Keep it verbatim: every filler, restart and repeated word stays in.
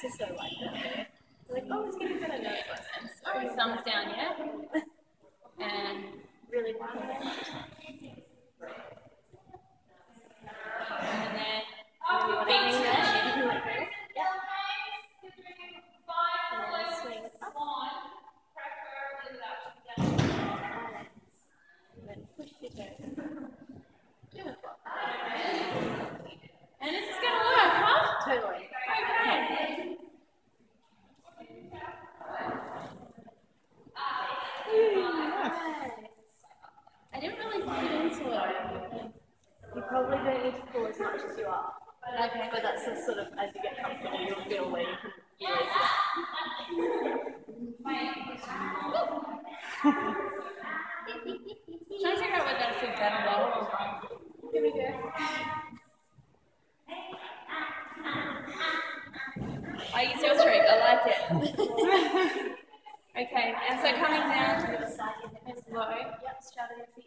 sister like that. Like, oh, it's getting better. No, it's worse. And so thumbs down, yeah? And really quiet. And then Being feet there. touching. You can let go. Yeah. And then swing up. And then push your toes. Beautiful. And this is going to work, huh? Totally. Okay. I didn't really fit into it. You probably don't need to pull as much as you are. Okay. But that's the sort of, as you get comfortable, you'll feel where you can Yeah. Trying to figure out whether that's a better level or not. Here we go. I use your trick, I like it. Okay, and so coming down to the side, it's low. Yep, straddle your feet.